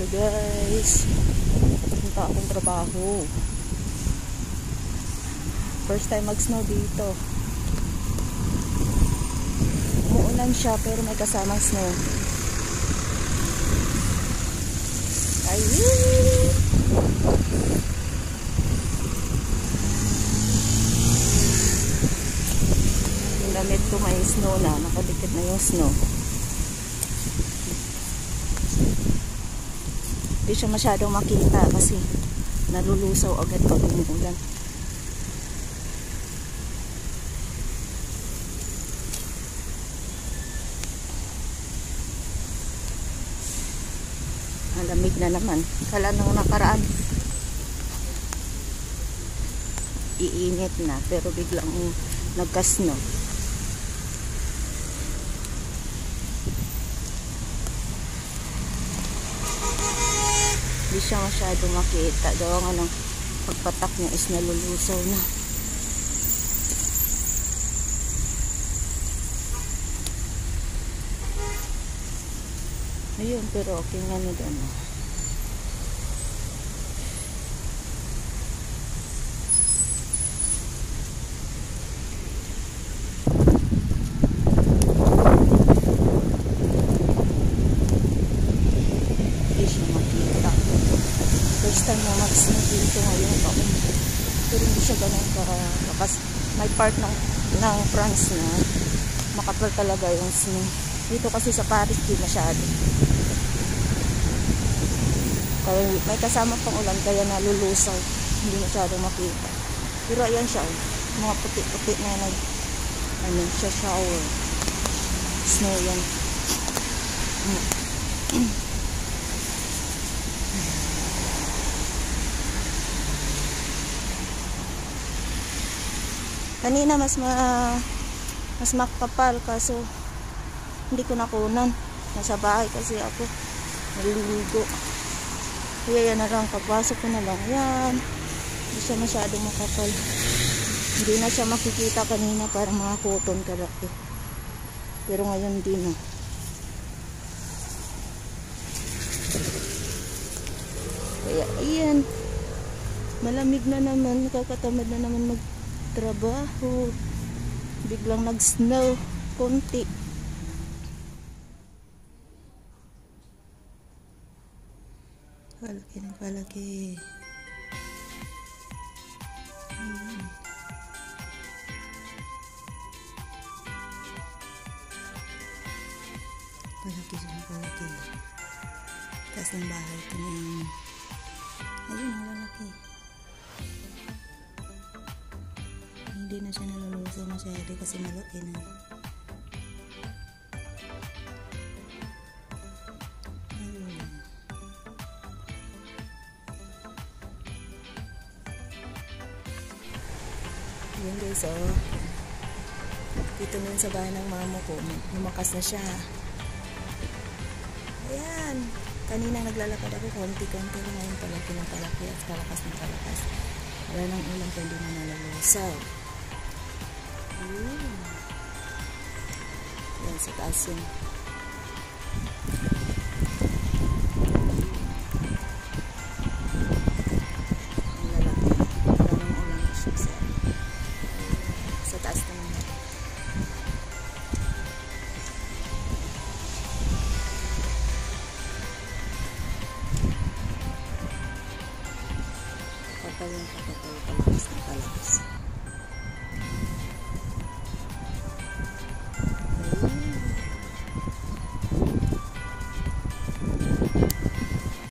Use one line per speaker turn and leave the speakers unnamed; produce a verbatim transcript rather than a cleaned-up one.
Hello guys, punta akong trabaho. First time mag snow dito. Umuulan siya pero may kasamang snow. Ayun! Yung damit ko may snow na, nakadikit na yung snow. Hindi siya masyadong makita kasi nalulusaw agad pag umuulan. Malamig na naman. Kala nung nakaraan iinit na pero biglang nagka-snow. Hindi siya masyado makita. Gawa nga ng pagpatak niya is nalulusaw na. Ayun, pero okay nga na doon. Hindi siya makita. First time na mag-snow dito ngayon ako. Pero hindi siya ganun karakas. May part ng, ng France na makapal talaga yung snow. Dito kasi sa Paris di masyado. Kaya may kasama pang ulan kaya nalulusaw. Hindi masyado makita. Pero ayan siya. Mga puti-puti na nag ano siya shower. Snow yan. Kanina mas ma mas makapal kaso hindi ko nakunan. Nasa bahay kasi ako naliligo. Kaya yan na lang, pagpasok ko na lang yan. Hindi siya masyado makapal. Hindi na siya makikita kanina, parang mga cotton kalaki. Pero ngayon hindi na. Kaya ayan, malamig na naman, nakakatamad na naman magtrabaho. Biglang nag-snow konti. Palaki ng palaki. Hmm. Palaki siya ng palaki. Taas ng bahay ito na yung ayun, ang lalaki. Hindi na siya nalulusaw masyado kasi malaki na. Ayan guys, oh. Dito na sa bahay ng mama ko. Lumakas na siya. Ayan. Kanina naglalakad ako konti-konti. Ngayon palaki ng palaki at palakas ng palakas. Wala nang ulam kaya hindi na nalulusaw. Ayan. Ayan sa taas yun. Kapal yung kapal, palakas ng palakas.